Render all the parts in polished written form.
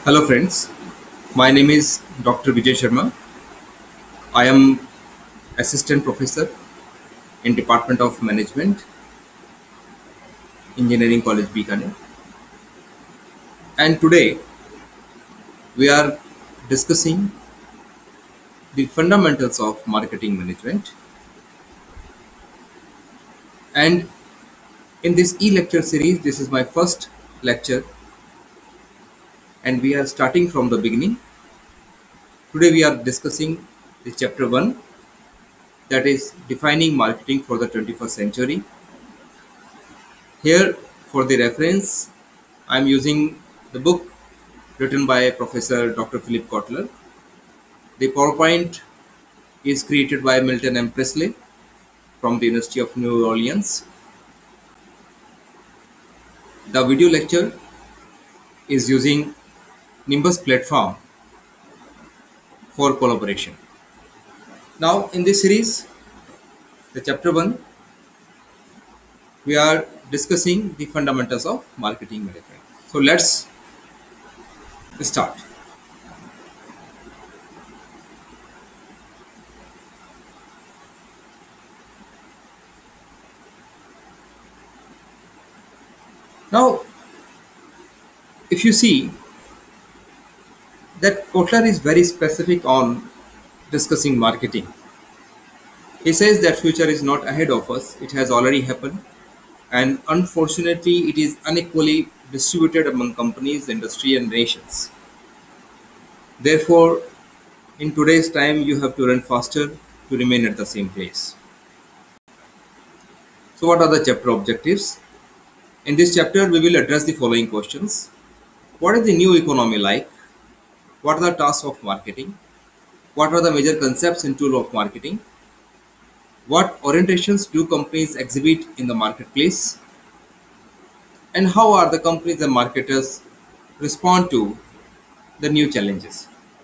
Hello friends, my name is Dr. Vijay Sharma. I am Assistant Professor in Department of Management, Engineering College Bikaner. And today we are discussing the fundamentals of marketing management. And in this e-lecture series, this is my first lecture and we are starting from the beginning. Today we are discussing the chapter 1, that is defining marketing for the 21st century. Here for the reference, I am using the book written by Professor Dr. Philip Kotler. The PowerPoint is created by Milton M. Presley from the University of New Orleans. The video lecture is using Nimbus platform for collaboration. Now in this series, the chapter 1, we are discussing the fundamentals of marketing management. So let's start. Now, if you see that Kotler is very specific on discussing marketing. He says that future is not ahead of us, it has already happened, and unfortunately it is unequally distributed among companies, industry and nations. Therefore, in today's time you have to run faster to remain at the same place. So what are the chapter objectives? In this chapter we will address the following questions. What is the new economy like? What are the tasks of marketing? What are the major concepts and tools of marketing? What orientations do companies exhibit in the marketplace? And how are the companies and marketers respond to the new challenges?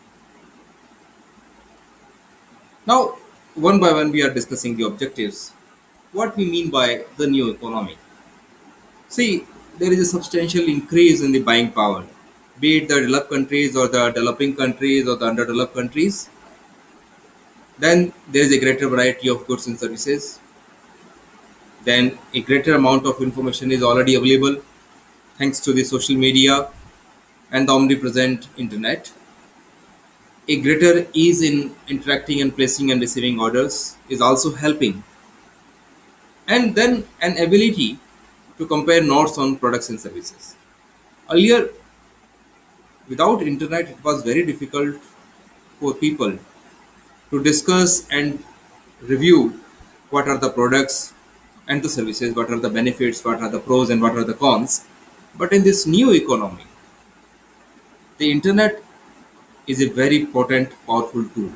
Now, one by one, we are discussing the objectives. What we mean by the new economy. See, there is a substantial increase in the buying power, be it the developed countries or the developing countries or the underdeveloped countries. Then there is a greater variety of goods and services. Then a greater amount of information is already available thanks to the social media and the omnipresent internet. A greater ease in interacting and placing and receiving orders is also helping. And then an ability to compare notes on products and services. Earlier, without internet, it was very difficult for people to discuss and review what are the products and the services, what are the benefits, what are the pros and what are the cons. But in this new economy, the internet is a very potent, powerful tool.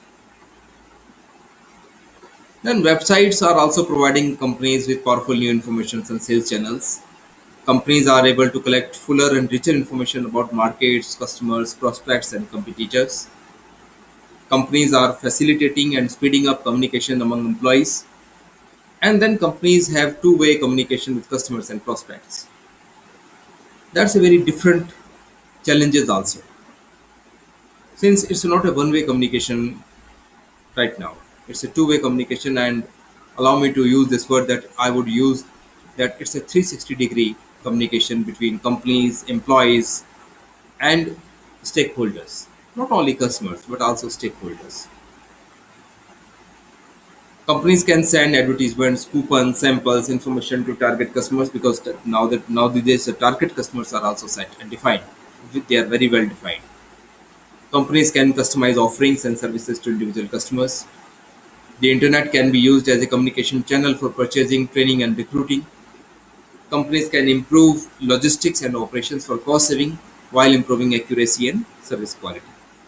Then websites are also providing companies with powerful new information and sales channels. Companies are able to collect fuller and richer information about markets, customers, prospects and competitors. Companies are facilitating and speeding up communication among employees. And then companies have two-way communication with customers and prospects. That's a very different challenges also. Since it's not a one-way communication right now, it's a two-way communication, and allow me to use this word that I would use, that it's a 360-degree communication between companies, employees and stakeholders. Not only customers but also stakeholders. Companies can send advertisements, coupons, samples, information to target customers, because nowadays the target customers are also set and defined. They are very well defined. Companies can customize offerings and services to individual customers. The internet can be used as a communication channel for purchasing, training and recruiting. Companies can improve logistics and operations for cost saving while improving accuracy and service quality.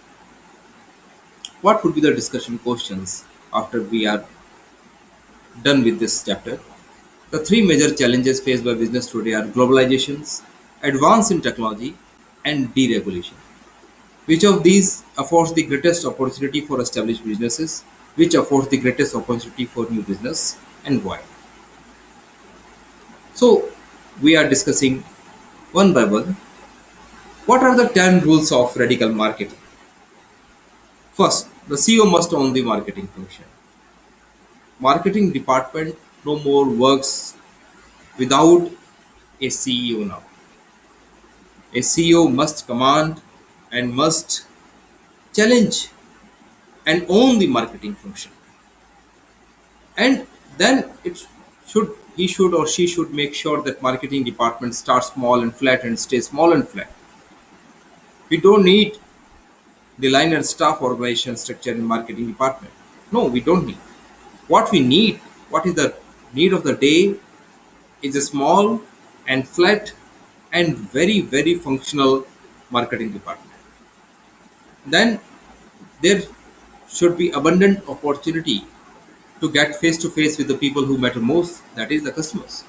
What would be the discussion questions after we are done with this chapter? The three major challenges faced by business today are globalizations, advance in technology and deregulation. Which of these affords the greatest opportunity for established businesses? Which affords the greatest opportunity for new business, and why? So we are discussing one by one. What are the 10 rules of radical marketing? First, the CEO must own the marketing function. Marketing department no more works without a CEO now. A CEO must command and must challenge and own the marketing function. And then it should he should or she should make sure that marketing department starts small and flat and stays small and flat. We don't need the line and staff organization structure in marketing department. No, we don't need. What we need, what is the need of the day, is a small and flat and very very functional marketing department. Then there should be abundant opportunity to get face to face with the people who matter most, that is the customers,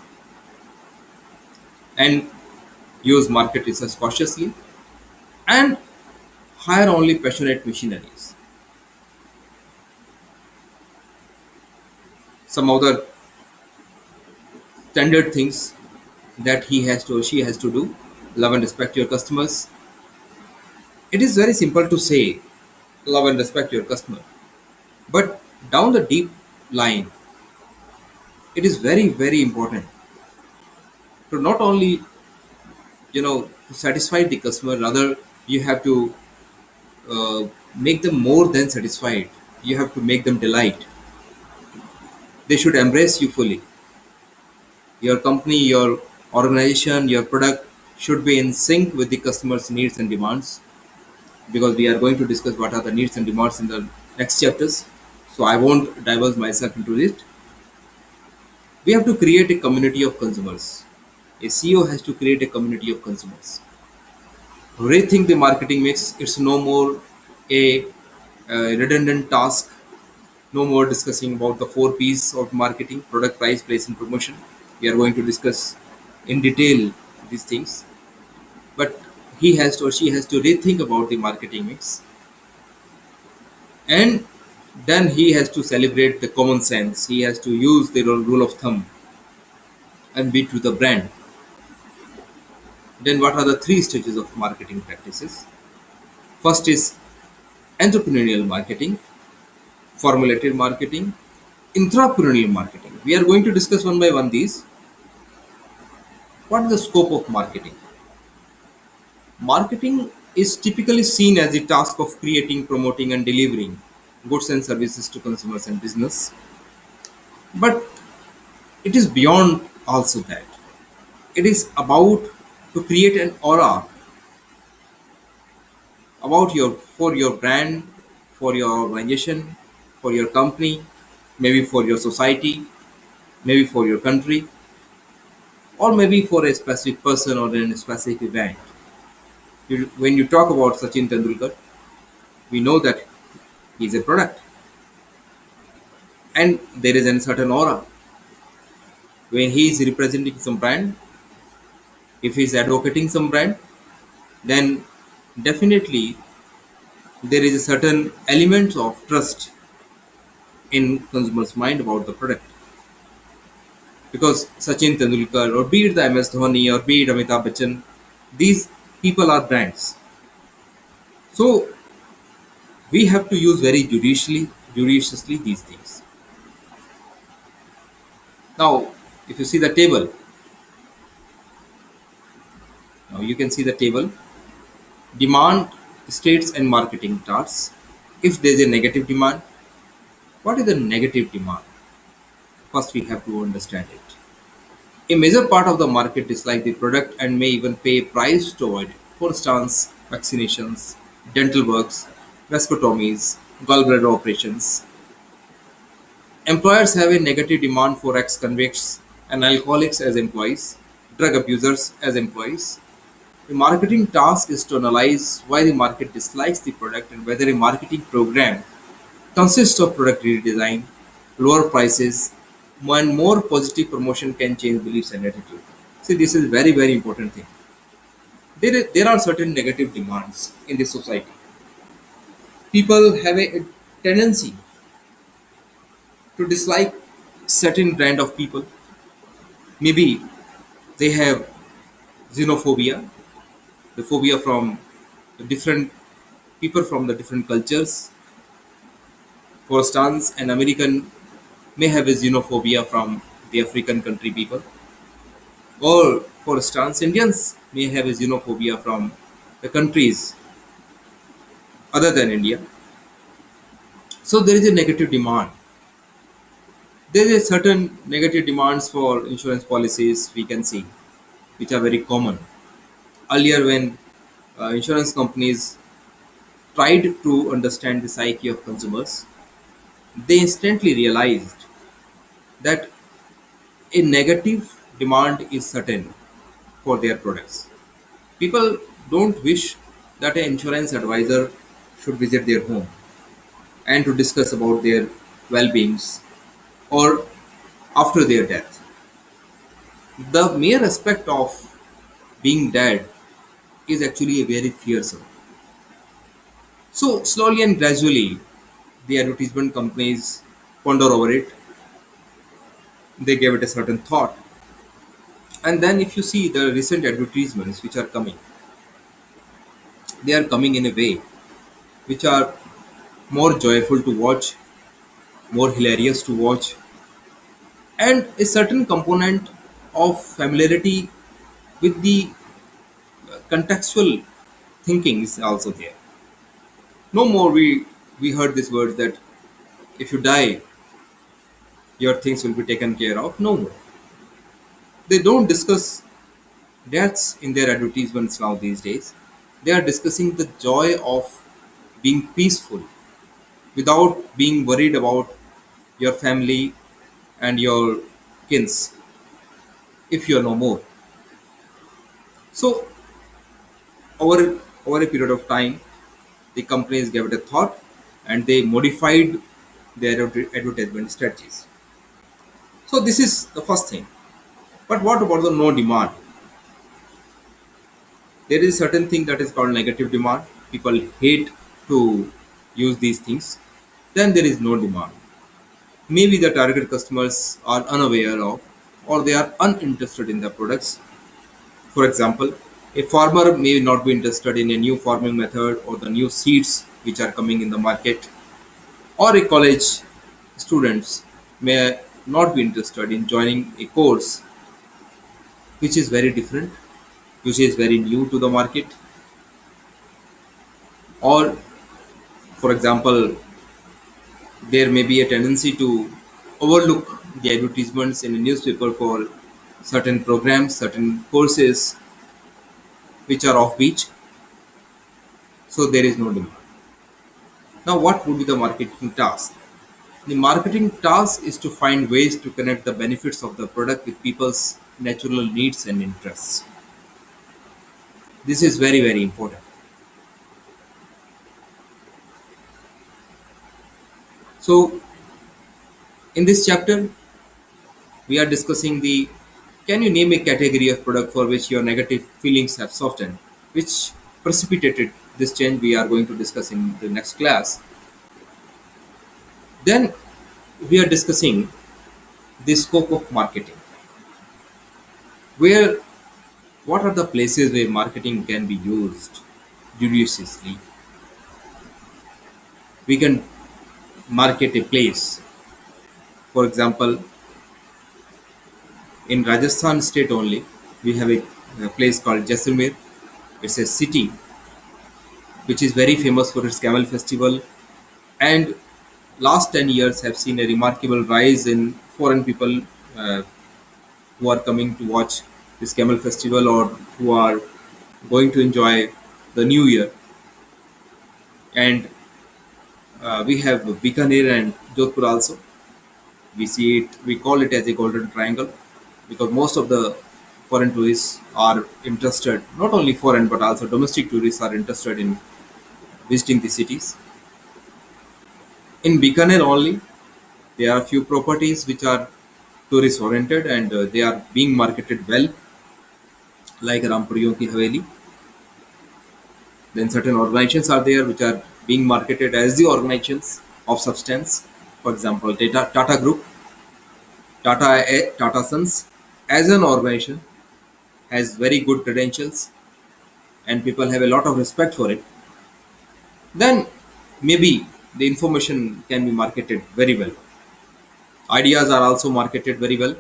and use market research cautiously and hire only passionate missionaries. Some other standard things that he has to or she has to do: love and respect your customers. It is very simple to say love and respect your customer, but down the deep line, it is very very important to not only to satisfy the customer, rather you have to make them more than satisfied. You have to make them delight. They should embrace you fully. Your company, your organization, your product should be in sync with the customer's needs and demands, because we are going to discuss what are the needs and demands in the next chapters. So I won't divulge myself into it. We have to create a community of consumers. A CEO has to create a community of consumers. Rethink the marketing mix. It's no more a, redundant task. No more discussing about the four P's of marketing: product, price, place, and promotion. We are going to discuss in detail these things. But he has to or she has to rethink about the marketing mix, and then he has to celebrate the common sense. He has to use the rule of thumb and be to the brand. Then what are the three stages of marketing practices? First is entrepreneurial marketing, formulated marketing, intrapreneurial marketing. We are going to discuss one by one these. What is the scope of marketing? Marketing is typically seen as the task of creating, promoting, and delivering goods and services to consumers and business. But it is beyond also that. It is about to create an aura about your brand, for your organization, for your company, maybe for your society, maybe for your country, or maybe for a specific person or in a specific event. When you talk about Sachin Tendulkar, we know that he is a product, and there is a certain aura when he is representing some brand. If he is advocating some brand, then definitely there is a certain element of trust in consumers' mind about the product. Because Sachin Tendulkar, or be it the MS Dhoni, or be it Amitabh Bachchan, these people are brands. So we have to use very judiciously these things. Now, if you see the table, now you can see the table: demand, states, and marketing tasks. If there is a negative demand, what is the negative demand? First, we have to understand it. A major part of the market dislike the product and may even pay a price to avoid it. For instance, vaccinations, dental works, vasectomies, gallbladder operations. Employers have a negative demand for ex-convicts and alcoholics as employees, drug abusers as employees. The marketing task is to analyze why the market dislikes the product and whether a marketing program consists of product redesign, lower prices, and more positive promotion can change beliefs and attitude. See, this is very very important thing. There are certain negative demands in the society. People have a tendency to dislike certain brand of people. Maybe they have xenophobia, the phobia from the different people from the different cultures. For instance, an American may have a xenophobia from the African country people, or for instance, Indians may have a xenophobia from the countries other than India. So there is a negative demand. There is a certain negative demands for insurance policies we can see, which are very common. Earlier, when insurance companies tried to understand the psyche of consumers, they instantly realized that a negative demand is certain for their products. People don't wish that an insurance advisor should visit their home and to discuss about their well-beings or after their death. The mere aspect of being dead is actually a very fearsome. So slowly and gradually, the advertisement companies ponder over it. They gave it a certain thought, and then if you see the recent advertisements which are coming, they are coming in a way which are more joyful to watch, more hilarious to watch, and a certain component of familiarity with the contextual thinking is also there. No more we heard these words that if you die, your things will be taken care of. No more. They don't discuss deaths in their advertisements now these days. They are discussing the joy of being peaceful without being worried about your family and your kins if you are no more. So over over a period of time, the companies gave it a thought and they modified their advertisement strategies. So this is the first thing. But what about the no demand? There is a certain thing that is called negative demand. People hate to use these things. Then there is no demand. Maybe the target customers are unaware of or they are uninterested in the products. For example, a farmer may not be interested in a new farming method or the new seeds which are coming in the market, or a college students may not be interested in joining a course which is very different, which is very new to the market, or for example, there may be a tendency to overlook the advertisements in a newspaper for certain programs, certain courses which are off beach, so there is no demand. Now, what would be the marketing task? The marketing task is to find ways to connect the benefits of the product with people's natural needs and interests. This is very, very important. So, in this chapter, we are discussing the can you name a category of product for which your negative feelings have softened, which precipitated this change we are going to discuss in the next class. Then we are discussing the scope of marketing, where what are the places where marketing can be used judiciously. We can market a place. For example, in Rajasthan state only, we have a place called Jaisalmer. It's a city which is very famous for its camel festival, and last 10 years have seen a remarkable rise in foreign people uh, who are coming to watch this camel festival or who are going to enjoy the new year. And we have Bikaner and Jodhpur also. We see it, we call it as a golden triangle because most of the foreign tourists are interested, not only foreign but also domestic tourists are interested in visiting the cities. In Bikaner only, there are few properties which are tourist oriented and they are being marketed well, like Rampuriyon Ki Haveli. Then certain organizations are there which are being marketed as the organizations of substance. For example, Tata Group, Tata Sons, as an organization has very good credentials. and people have a lot of respect for it, then maybe the information can be marketed very well. Ideas are also marketed very well.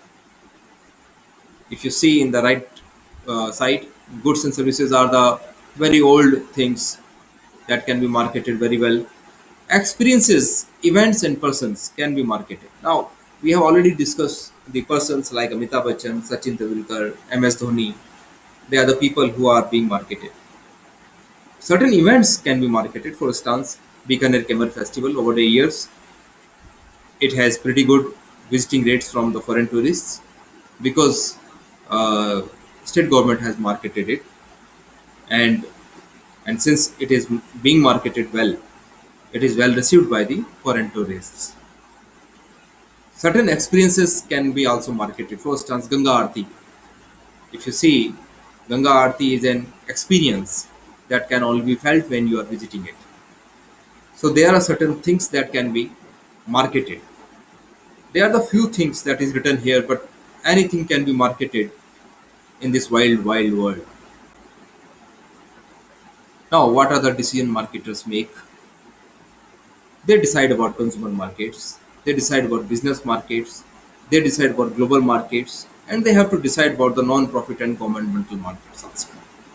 If you see in the right side, goods and services are the very old things that can be marketed very well. Experiences, events, and persons can be marketed. Now, we have already discussed the persons like Amitabh Bachchan, Sachin Tendulkar, MS Dhoni. They are the people who are being marketed. Certain events can be marketed. For instance, Bikaner Camel Festival over the years, it has pretty good visiting rates from the foreign tourists because uh, state government has marketed it, and since it is being marketed well, it is well received by the foreign tourists. Certain experiences can be also marketed. For instance, Ganga Aarti. If you see, Ganga Aarti is an experience that can only be felt when you are visiting it. So there are certain things that can be marketed. They are the few things that is written here, but anything can be marketed in this wild, wild world. Now, what are the decision marketers make? They decide about consumer markets, they decide about business markets, they decide about global markets, and they have to decide about the non-profit and governmental markets also.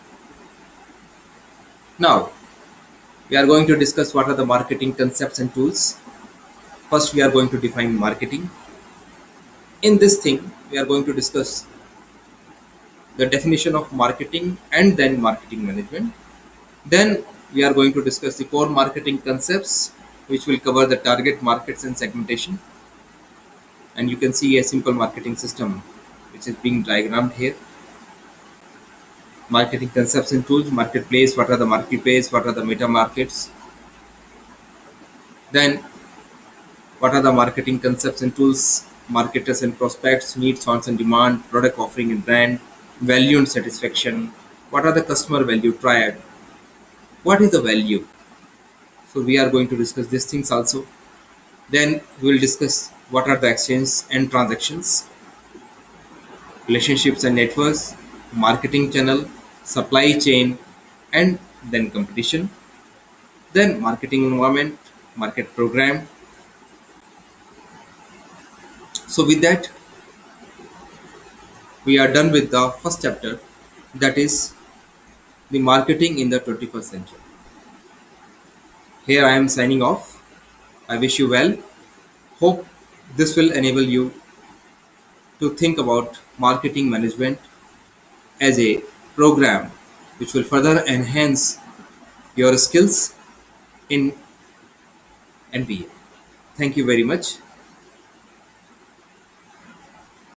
Now, we are going to discuss what are the marketing concepts and tools. First, we are going to define marketing. In this thing, we are going to discuss the definition of marketing and then marketing management. Then, we are going to discuss the core marketing concepts, which will cover the target markets and segmentation. And you can see a simple marketing system which is being diagrammed here. Marketing concepts and tools, marketplace, what are the marketplace, what are the meta markets, then what are the marketing concepts and tools, marketers and prospects, needs, wants and demand, product offering and brand, value and satisfaction, what are the customer value triad, what is the value. So we are going to discuss these things also. Then we will discuss what are the exchanges and transactions, relationships and networks, marketing channel, supply chain, and then competition, then marketing environment, market program. So with that, we are done with the first chapter, that is the marketing in the 21st century. Here I am signing off. I wish you well. Hope this will enable you to think about marketing management as a program which will further enhance your skills in NPA. Thank you very much.